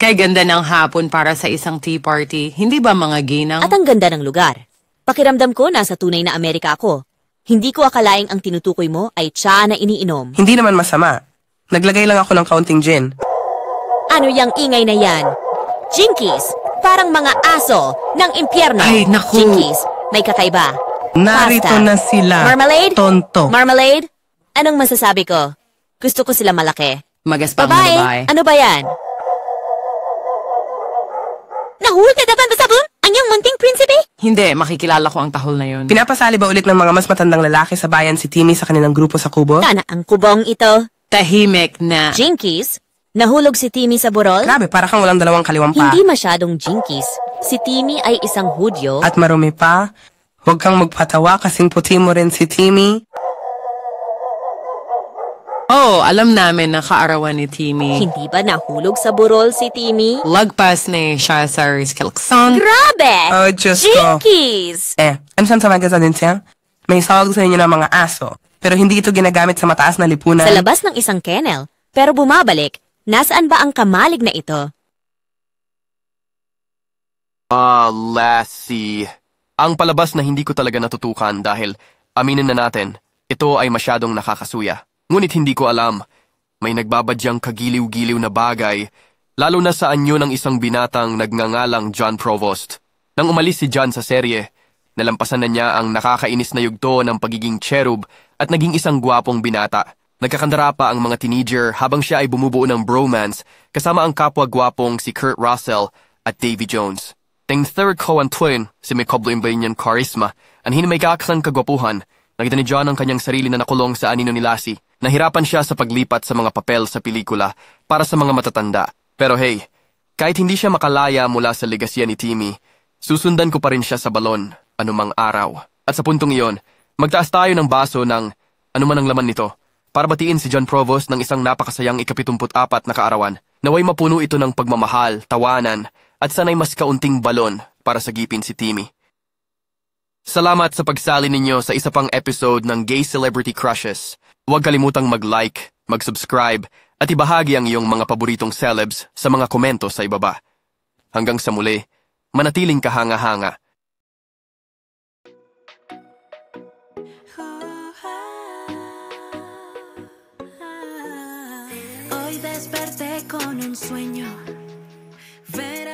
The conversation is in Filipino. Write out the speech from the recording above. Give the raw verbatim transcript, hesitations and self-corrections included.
Kaya ganda ng hapon para sa isang tea party. Hindi ba mga ginang? At ang ganda ng lugar. Pakiramdam ko nasa tunay na Amerika ako. Hindi ko akalaing ang tinutukoy mo ay tsa na iniinom. Hindi naman masama. Naglagay lang ako ng kaunting gin. Ano yang ingay na yan? Jinkies! Parang mga aso ng impyerno. Ay, naku. Jinkies, may kakaiba. Narito Pasta. na sila. Marmalade? Tonto. Marmalade? Anong masasabi ko? Gusto ko sila malaki. Magaspang Babae, babae. ano ba yan? Nahul ka dapat ba sabon? Ang iyong munting prinsipe? Hindi, makikilala ko ang tahol na yun. Pinapasali ba ulit ng mga mas matandang lalaki sa bayan si Timmy sa kanilang grupo sa kubo? Sana ang kubong ito. Tahimik na. Jinkies? Nahulog si Timmy sa burol? Grabe, para kang walang dalawang kaliwang pa. Hindi masyadong jinkies. Si Timmy ay isang Hudyo. At marumi pa. Huwag kang magpatawa kasing puti mo rin si Timmy. Oh, alam namin na kaarawan ni Timmy. Hindi ba nahulog sa burol si Timmy? Lagpas ni siya sa Rizkelkson. Grabe! Oh, Diyos ko. Jinkies! Eh, ano saan sa magazine siya? May sawag sa inyo ng mga aso. Pero hindi ito ginagamit sa mataas na lipunan. Sa labas ng isang kennel. Pero bumabalik, nasaan ba ang kamalig na ito? Ah, Lassie. Ang palabas na hindi ko talaga natutukan dahil, aminin na natin, ito ay masyadong nakakasuya. Ngunit hindi ko alam, may nagbabadyang kagiliw-giliw na bagay, lalo na sa anyo ng isang binatang nagngangalang John Provost. Nang umalis si John sa serye, nalampasan na niya ang nakakainis na yugto ng pagiging cherub at naging isang gwapong binata. Nagkakandara pa ang mga teenager habang siya ay bumubuo ng bromance kasama ang kapwa-gwapong si Kurt Russell at Davy Jones. Ting third ko ang twin, si may kablo-imbayin charisma, anhin may kakasang kagwapuhan, nakita ni John ang kanyang sarili na nakulong sa anino ni Lassie. Nahirapan siya sa paglipat sa mga papel sa pelikula para sa mga matatanda. Pero hey, kahit hindi siya makalaya mula sa legasya ni Timmy, susundan ko pa rin siya sa balon, anumang araw. At sa puntong iyon, magtaas tayo ng baso ng anuman ang laman nito, para batiin si John Provost ng isang napakasayang ikapitumput apat na kaarawan. Naway mapuno ito ng pagmamahal, tawanan, at sanay mas kaunting balon para sagipin si Timmy. Salamat sa pagsali ninyo sa isa pang episode ng Gay Celebrity Crushes. Huwag kalimutang mag-like, mag-subscribe, at ibahagi ang iyong mga paboritong celebs sa mga komento sa ibaba. Hanggang sa muli, manatiling kahanga-hanga. Hoy desperté con un sueño.